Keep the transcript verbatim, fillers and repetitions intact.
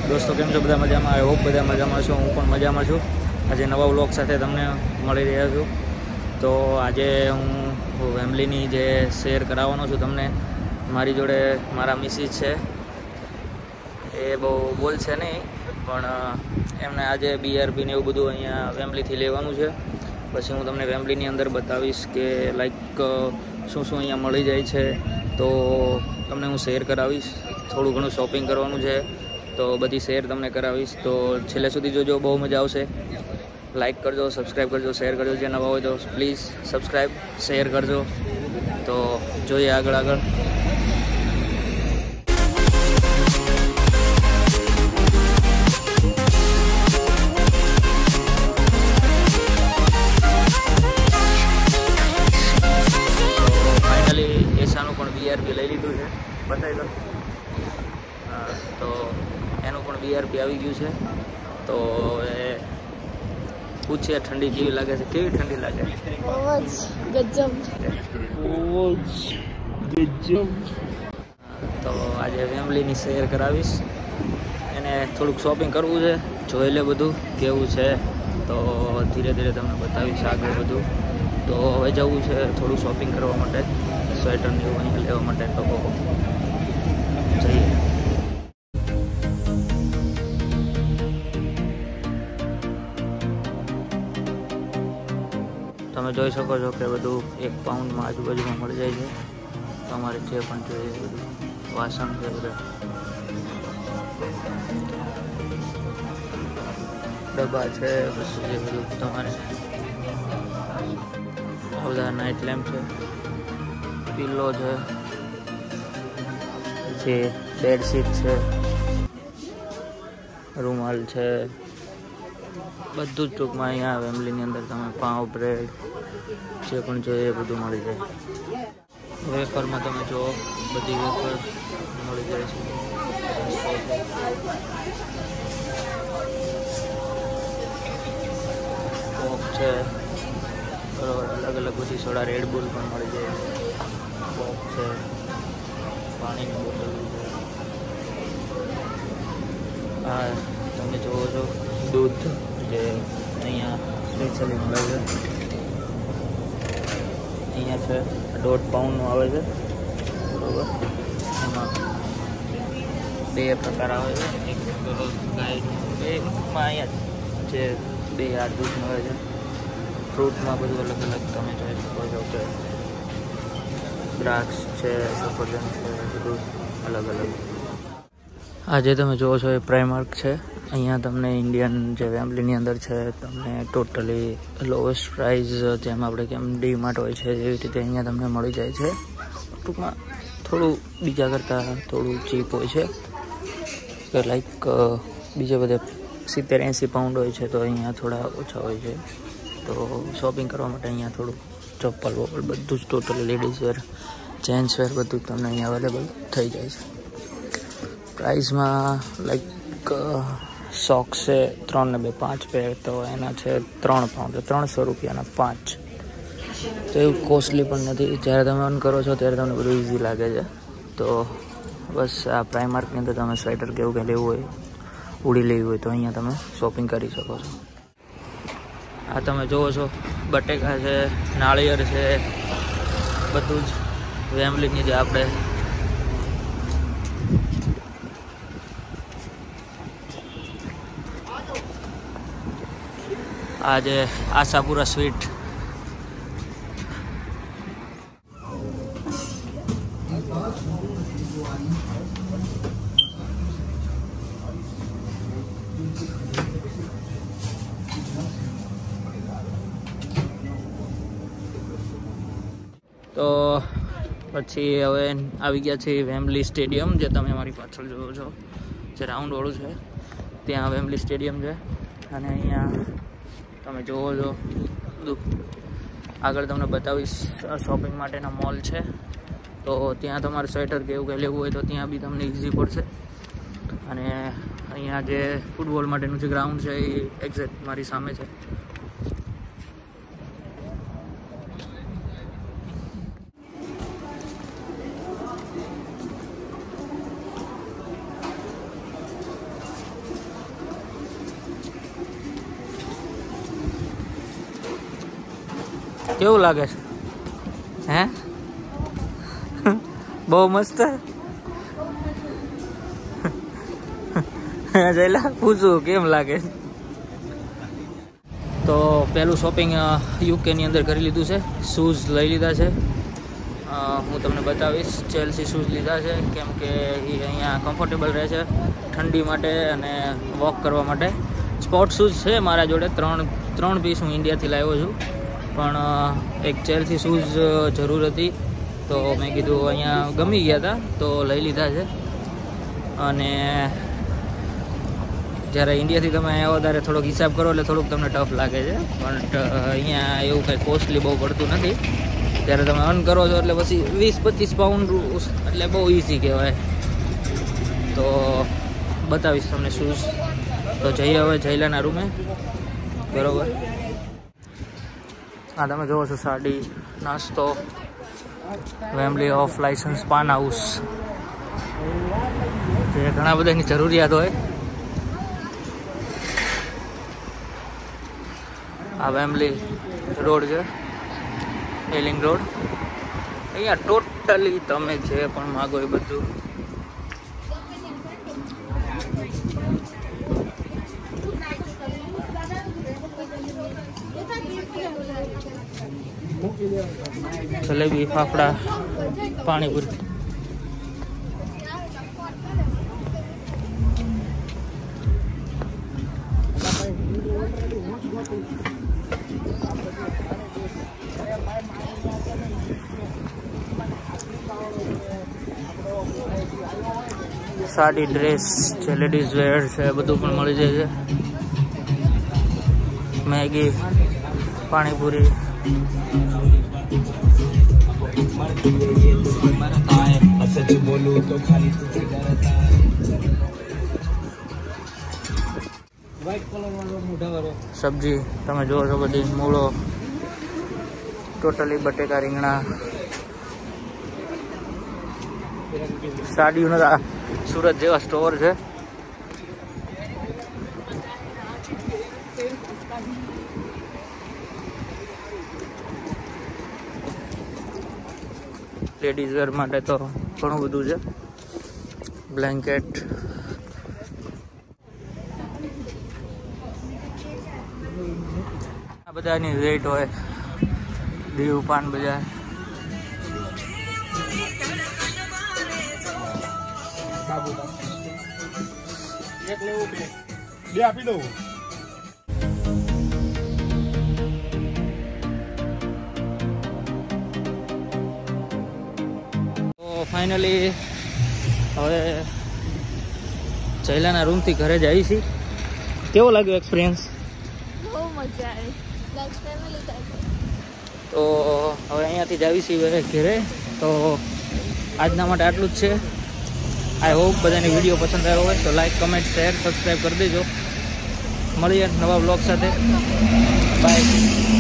दोस्तों केम छो बधा मजामां? आई होप बधा मजामां छो। हूँ पण मजामां छुं। आज नवा व्लॉग साथे तमने मळी रह्यो छुं। तो आज हूँ वेम्बलीनी जे शेर कराववानो छुं तमने। मारी जोड़े मारा मिसिस छे, ए बहु बोल छे नहीं पण एमने आज बीआरपी ने एवुं बधुं अहींया वेम्बलीथी लेवानुं छे। पछी हूँ तमने वेम्बलीनी अंदर बतावीश के लाइक शुं शुं अहींया मळी जाय छे। तो तमने हूँ शेर करावीश। थोड़ुं घणुं शॉपिंग करवानुं छे तो बधी शेर तमने करावीश। तो छेल्ले सुधी जोजो, बहु मजा आवशे। लाइक करजो, सब्सक्राइब करजो, शेर करजो। जे नवा होय तो प्लीज़ सब्सक्राइब शेर करजो। तो जोईए आगळ आगळ। फाइनली एसाનું પણ બીઆરપી લઈ લીધું છે, બતાવી દો। તો એનું પણ બીઆરપી આવી ગયું છે। તો એ પૂછીએ ઠંડી કેવી લાગે છે? કેવી ઠંડી લાગે? બહુ જ ગજબ, બહુ જ ગજબ। તો આજે વેમ્બલીની શેર કરાવીશ એને। થોડુંક શોપિંગ કરવું છે, જોઈ લે બધું કેવું છે। તો ધીરે ધીરે તમને બતાવીશ આગળ બધું। તો હવે જવું છે થોડું શોપિંગ કરવા માટે, સ્વેટર ને એવું અહીંયા લેવા માટે। તો જઈએ। તમે જોઈ શકો છો કે બધું એક પાઉન્ડમાં આજુબાજુમાં મળી જાય છે। તમારે જે પણ જોઈએ બધું વાસણ છે, બધા ડબ્બા છે, પછી જે બધું તમારે બધા નાઇટ લેમ્પ છે, પિલ્લો છે, પછી બેડશીટ છે, રૂમાલ છે, બધું જ ટૂંકમાં અહીંયા વેમ્બલીની અંદર તમે પાઉં, બ્રેડ જે પણ જોઈએ એ બધું મળી જાય। વેફરમાં તમે જો બધી વેફર મળી જાય છે। કોક છે, બરાબર, અલગ અલગ બધી સોડા, રેડબુલ પણ મળી જાય છે, કોક છે, પાણીની બોટલ છે। હા, તમે જુઓ છો દૂધ જે અહીંયા સ્પેશિયલી મળે છે। અહીંયા છે દોઢ પાઉન્ડનું આવે છે, બરાબર। એમાં બે પ્રકાર આવે છે, એક ગાયનું, બેમાં અહીંયા જે બે આ દૂધ મળે છે। ફ્રૂટમાં બધું અલગ અલગ તમે જોઈ શકો છો કે દ્રાક્ષ છે, સફરજન છે, બધું અલગ અલગ। આ જે તમે જુઓ છો એ પ્રાઇમાર્ક છે। અહીંયા તમને ઇન્ડિયન જે વેમ્બલીની અંદર છે તમને ટોટલી લોએસ્ટ પ્રાઇસ, જેમ આપણે કેમ ડી માર્ટ હોય છે એવી રીતે અહીંયા તમને મળી જાય છે। ટૂંકમાં થોડું બીજા કરતાં થોડું ચીપ હોય છે, કે લાઈક બીજે બધે સિત્તેર એંસી પાઉન્ડ હોય છે તો અહીંયા થોડા ઓછા હોય છે। તો શોપિંગ કરવા માટે અહીંયા થોડું ચપ્પલ વપ્પલ બધું જ totally ladies wear, gents wear બધું જ તમને અહીંયા અવેલેબલ થઈ જાય છે। પ્રાઇસમાં લાઈક સોક્સ છે ત્રણ ને બે પાંચ પેર, તો એના છે ત્રણ પાઉન્ડ, ત્રણસો રૂપિયાના પાંચ। તો એવું કોસ્ટલી પણ નથી। જ્યારે તમે અર્ન કરો છો ત્યારે તમને બધું ઇઝી લાગે છે। તો બસ આ પ્રાઇમાર્કની અંદર તમે સ્વેટર કે એવું કંઈ લેવું હોય, ઉડી લેવી હોય તો અહીંયા તમે શોપિંગ કરી શકો છો। આ તમે જુઓ છો બટેકા છે, નાળિયેર છે, બધું જ વેમ્બલીની જે આપણે आज आशापुरा स्वीट, तो પછી હવે આવી ગયા છે વેમ્બલી સ્ટેડિયમ, જે તમે મારી પાછળ જોવો છો, જે રાઉન્ડ વાળું છે ત્યાં વેમ્બલી સ્ટેડિયમ છે। અને અહીંયા તમે જોવો છો બધું આગળ તમને બતાવીશ શોપિંગ માટેના મોલ છે। તો ત્યાં તમારે સ્વેટર કે એવું કંઈ લેવું હોય તો ત્યાં બી તમને ઇઝી પડશે। અને અહીંયા જે ફૂટબોલ માટેનું જે ગ્રાઉન્ડ છે એ એક્ઝેક્ટ મારી સામે છે। કેવું લાગે છે? હે બહુ મસ્ત. જયલા પૂછું કેમ લાગે? તો પહેલું શોપિંગ યુકેની અંદર કરી લીધું છે. શૂઝ લઈ લીધા છે. હું તમને બતાવીશ. ચેલ્સી શૂઝ લીધા છે કેમ કે એ અહીંયા કમ્ફર્ટેબલ રહે છે ઠંડી માટે અને વોક કરવા માટે. સ્પોર્ટ શૂઝ છે મારા જોડે ત્રણ ત્રણ પીસ હું ઇન્ડિયાથી લાવ્યો છું, પણ એક ચેલ્સી શૂઝ જરૂર હતી તો મેં કીધું અહીંયા ગમી ગયા હતા તો લઈ લીધા છે. અને જ્યારે ઇન્ડિયાથી તમે આવ્યો ત્યારે થોડોક હિસાબ કરો એટલે થોડુંક તમને ટફ લાગે છે, પણ અહીંયા એવું કંઈ કોસ્ટલી બહુ પડતું નથી. જ્યારે તમે અર્ન કરો છો એટલે પછી વીસ પચીસ પાઉન્ડ એટલે બહુ ઇઝી કહેવાય. તો બતાવીશ તમને શૂઝ. તો જઈએ હવે જયલાના રૂમે. બરાબર. હા તમે જોવો છો સાડી, નાસ્તો, Wembley off licence paan house, જે ઘણા બધાની જરૂરિયાત હોય. આ વેમ્બલી રોડ છે, એલિંગ રોડ. અહીંયા ટોટલી તમે જે પણ માગો એ બધું. જલેબી, ફાફડા, પાણીપુરી. સાડી, ડ્રેસ છે, લેડીઝ વેર છે, બધું પણ મળી જાય છે. મેગી, પાણીપુરી. સબ્જી તમે જોવો છો બધી, મૂળો, ટોટલી બટેકા, રીંગણા. સાડીઓનો સુરત જેવા સ્ટોર છે. લેડીઝ વેર માટે તો ઘણું બધું છે. બ્લેન્કેટ. આ બધાની રેટ હોય. દીવ પાન બજાર. એક લેવું બે બે આપી દઉં. તો ફાઇનલી હવે જયલાના રૂમથી ઘરે જ આવી છીએ. કેવો લાગ્યો એક્સપિરિયન્સ? બહુ મજા આવી. Like family type. તો હવે અહીંયાથી જ આવી છીએ ઘરે. તો આજના માટે આટલું જ છે. આઈ હોપ બધાની વિડીયો પસંદ આવ્યો હોય તો લાઈક, કમેન્ટ, શેર, સબસ્ક્રાઈબ કરી દેજો. મળીએ નવા બ્લોગ સાથે. બાય.